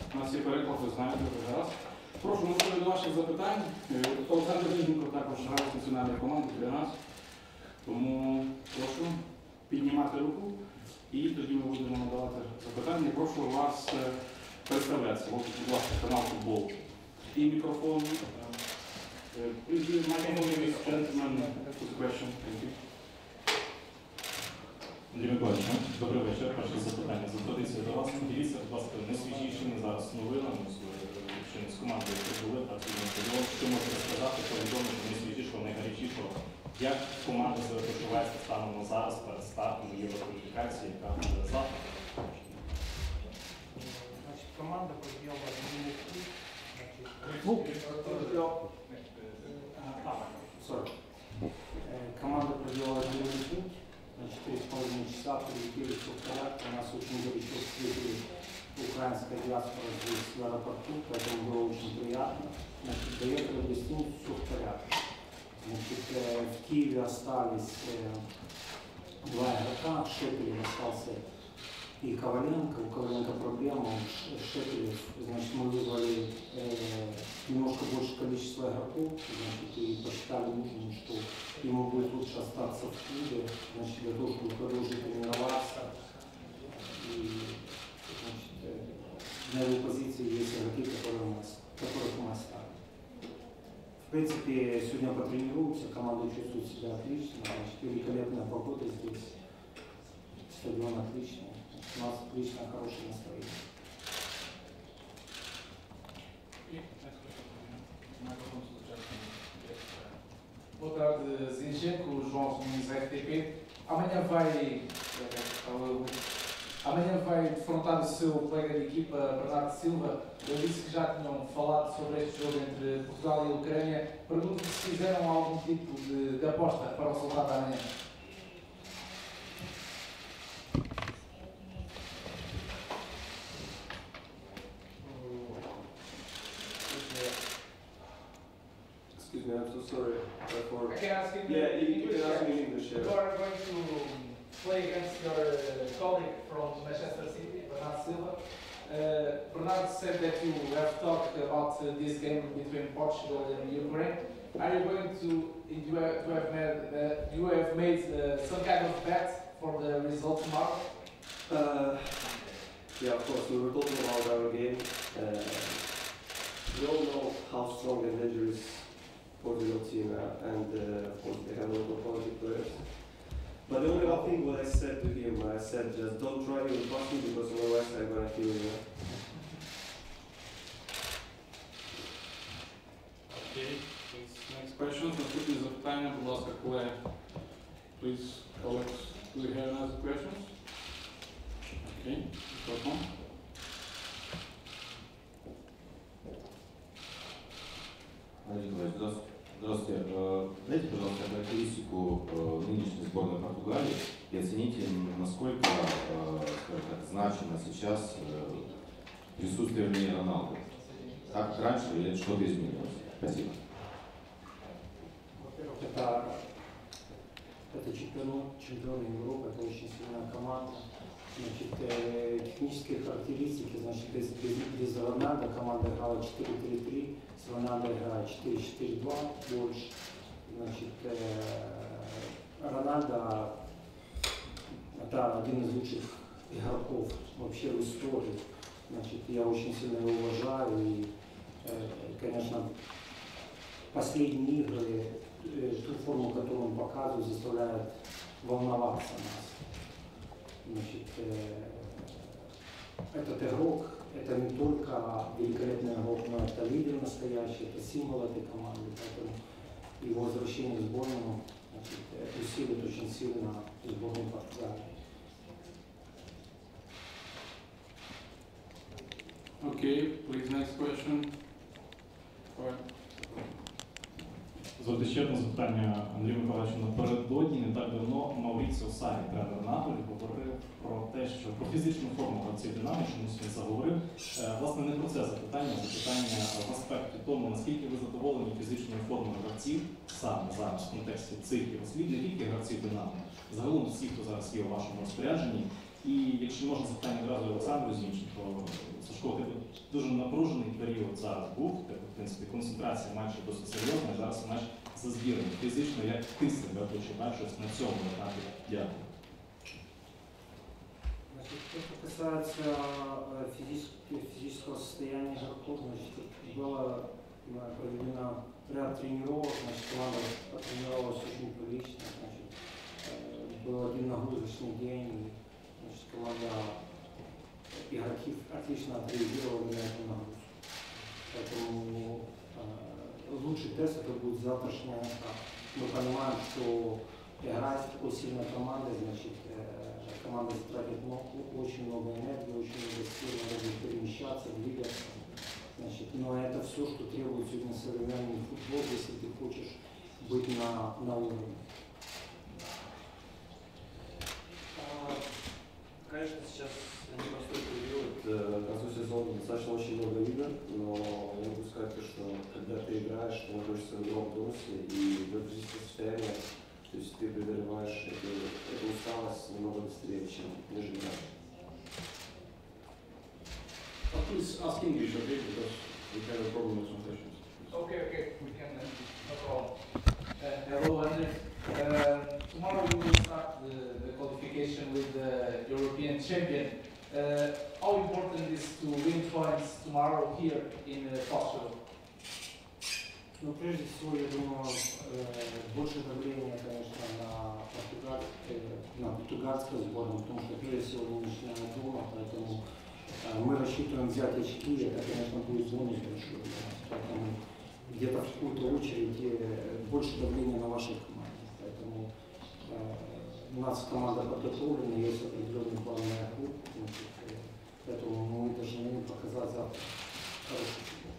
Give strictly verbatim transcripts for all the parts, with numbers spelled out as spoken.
У нас є переклад, ви знаєте, зараз. Прошу, ми до ваших запитань. Олександр Вінненко також грає з національної команди для нас. Тому прошу піднімати руку і тоді ми будемо надавати запитання. Прошу вас представлятися. Ось, будь ласка, канал «Футбол». І мікрофон. Please give my name is gentleman to the question. Thank you. Андрій Миколаївич, добрий вечір. Перше запитання. За традицією до вас. Поділіться, будь ласка, найсвіжішими зараз новинами, чи не з командою, які були, так, що можете сказати, повідомити найсвіжішого, найгарячішого, як команда себе почувається станом на зараз перед стартом єврокваліфікації, яка буде завтра? Значит, команда проделала длинный путь. Команда проделала длинный путь. На четыре с половиной часа прилетели, все в порядке. Нас очень горячо встретили украинская диаспора здесь в аэропорту, поэтому было очень приятно. Значит, доехали в гостиницу, все в порядке. Значит, в Киеве остались два игрока, Шепелев остался и Коваленко. У Коваленко проблема, Шепелев, значит, мы вызвали э, немножко больше количество игроков, значит, и посчитали нужным, что ему будет лучше остаться в клубе, значит, для того, чтобы продолжить тренироваться. И, значит, на его позиции есть игроки, которые у нас, которых мы оставили. В принципе, сегодня потренируемся, команда чувствует себя отлично, значит, великолепная погода здесь, стадион отличный, у нас отличное, хорошее настроение. Boa tarde, Zinchenko, João Domingos, R T P. Amanhã vai, amanhã vai defrontar o seu colega de equipa, Bernardo Silva. Eu disse que já tinham falado sobre este jogo entre Portugal e Ucrânia. Pergunto se fizeram algum tipo de, de aposta para o resultado da amanhã. Excuse me, I'm so sorry. For... I can ask you yeah, in you, you English. can ask me in English. You Yeah. are going to play against your uh, colleague from Manchester City, Bernardo Silva. Uh, Bernardo said that you have talked about uh, this game between Portugal and Ukraine. Are you going to you have, to have made uh, you have made uh, some kind of bet for the result tomorrow? Uh, yeah, of course. We were talking about our game. Uh, we all know how strong and dangerous Portugal team are, and uh, of course they have a lot of quality players. But the only one thing what I said to him, I said just don't try to pass me because otherwise I'm gonna kill you. Okay, next question. Наступне запитання, будь ласка, колеги. Please, colleagues, do you have another questions? Okay, welcome. Андрей Николаевич, здравствуйте. Дайте, пожалуйста, характеристику нынешней сборной Португалии и оцените, насколько, скажем так, значимо сейчас присутствие в ней Роналду. Как раньше или что-то изменилось? Спасибо. Это, это чемпион, чемпион Европы, это очень сильная команда. Значит, э, технические характеристики, значит, без, без, без Рональдо команда играла четыре три три, с Рональдо играет четыре четыре два больше. Значит, э, Рональдо это один из лучших игроков вообще в истории. Значит, я очень сильно его уважаю и, э, конечно, последние игры, э, ту форму, которую он показывает, заставляет волноваться нас. Значит, э, этот игрок, это не только великолепный игрок, но это лидер настоящий, это символ этой команды, поэтому его возвращение в сборную, значит, усилит очень сильно сборную Португалии. Okay, please, next question. Звати ще одне запитання, Андрію Миколаївичу. Напередодні, не так давно, Мауріціо Саррі, тренер Наполі, говорив про те, що про фізичну форму гравців Динамо, чомусь він заговорив. Власне, не про це запитання, а запитання в аспекті тому, наскільки ви задоволені фізичною формою гравців саме зараз в контексті цих розслідувань, не тільки гравців Динамо, загалом всіх, хто зараз є у вашому розпорядженні, І якщо можна запитання одразу Олександру Зінченко, Сашко, ти дуже напружений період зараз був, так, в принципі, концентрація матчів досить серйозна, зараз матч за збірною. Фізично, як ти себе почуваєш на цьому етапі? Дякую. Значит, то, что касается э, физического, физического состояния игроков, значит, было э, проведено ряд тренировок, значит, команда потренировалась очень прилично, значит, э, был один нагрузочный день, значит, команда, игроки отлично отреагировали на эту нагрузку. Поэтому э, лучший тест это будет завтрашняя игра. Мы понимаем, что играть с такой сильной командой, значит, э, команда тратит много, очень много энергии, очень много сил, надо будет перемещаться, двигаться. Значит, но это все, что требует сегодня современный футбол, если ты хочешь быть на, на уровне. Конечно, сейчас непростой период, к концу сезона достаточно очень много игр, но я могу сказать, что когда ты играешь, ты находишься в другом тонусе и в физическом состоянии, то есть ты преодолеваешь эту, эту усталость намного быстрее, чем нежели раньше. Uh, please ask English, okay, because we have a problem with translation. Okay, okay, we can, uh, no problem. Uh, hello, André. Uh, tomorrow we will start the, the qualification with the European champion. Uh, how important is to win points tomorrow here in uh, Portugal? Но прежде всего, я думаю, э, больше давления, конечно, на, португаль, э, на португальскую сборную, потому что прежде всего мы начинаем дома, поэтому э, мы рассчитываем взять очки, это, конечно, будет бонус большой для нас, поэтому где-то в какую-то очередь э, больше давления на вашей команде, поэтому э, у нас команда подготовлена, есть определенный план на игру, значит, э, поэтому мы должны показать завтра хороший футбол.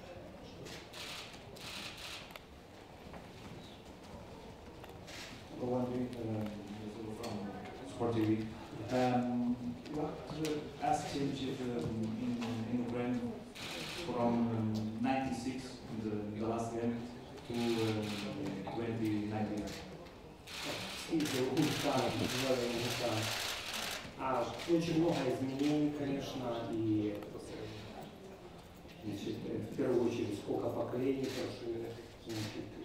One week uh, from Sport T V. Um, what uh, asked him to, um, in, in Ukraine from um, ninety-six, in the, in the last game, to um, twenty nineteen? Видите, уникально, называли уникально. А очень много изменений, конечно, и значит, в первую очередь сколько поколений прошло, значит, и,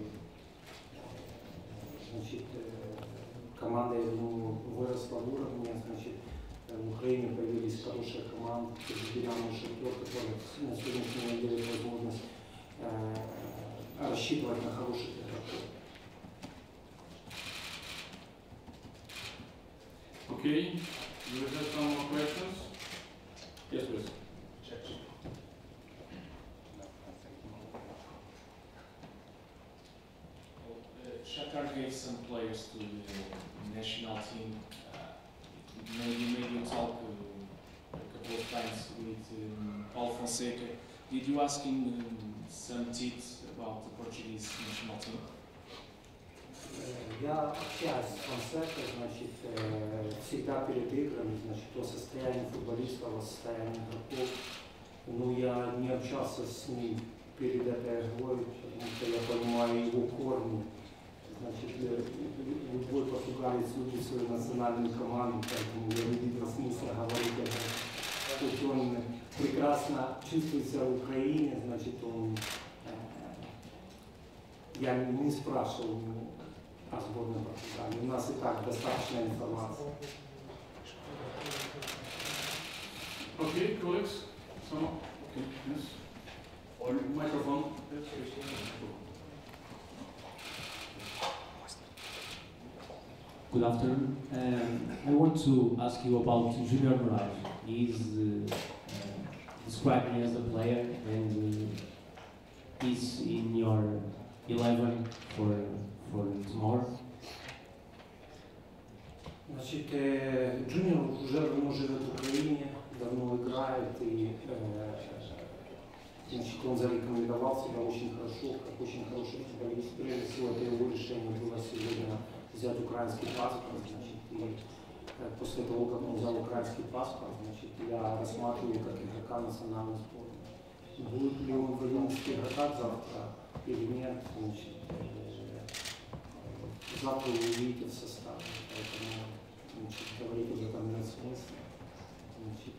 значит, команда, я думаю, выросла в уровне, значит, в Украине появились хорошие команды, Динамо, Шахтер, которые на сегодняшний день имеют возможность э, рассчитывать на хороших игроков. Okay, do we have some more questions? Yes, please. Shakhtar gave some players to the national team. Uh, maybe maybe you talk uh, a couple of times with um, Paulo Fonseca. Did you ask him um, some tips about the Portuguese national team? Я общаюсь с Фонсекой, значит, э, всегда перед играми, значит, о состоянии футболистов, о состоянии игроков. Но я не общался с ним перед этой игрой, потому что я понимаю его корни. Значит, любой португалец любит свою национальную команду, поэтому я не видел смысла говорить это. Хоть он прекрасно чувствует себя в Украине, значит, он, э, я не спрашивал его о сборной Португалии. У нас и так достаточно информации. Okay, colleagues. So, okay, yes. Or microphone. Good afternoon. Um, I want to ask you about Junior Moraes. He is uh, uh, described me as a player, and uh, he's in your eleven for for tomorrow. Значит, э, Джуниор уже давно живет в Украине, давно играет, и э, значит, он зарекомендовал себя очень хорошо, как очень хороший футболист. Прежде всего, это его решение было сегодня взять украинский паспорт, значит, и э, после того, как он взял украинский паспорт, значит, я рассматриваю как игрока национальной сборной. Будет ли он в одиннадцати игроках завтра или нет, значит, э, завтра вы увидите в составе. Поэтому Значит, говорить уже там нет смысла. Значит,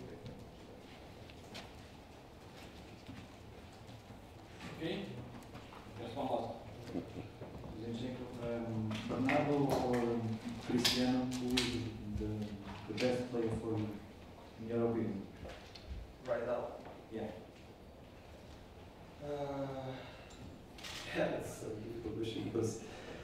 Окей? Yes, one last. Zinchenko, um, Bernardo or Cristiano, who is the, the best player for you, in your opinion? Right now. Yeah. Uh, yeah, it's a difficult question because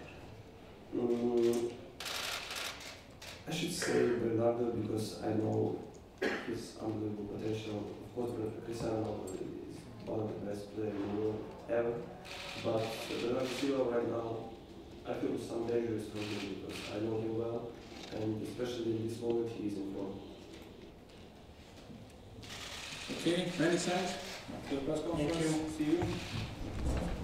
um, I should say Bernardo because I know his unbelievable potential. Of course, Cristiano is one of the best players in the world ever. But Bernardo Silva right now, I feel some dangerous for him because I know him well, and especially in this moment he is in form. Okay, many thanks. The press conference. See you.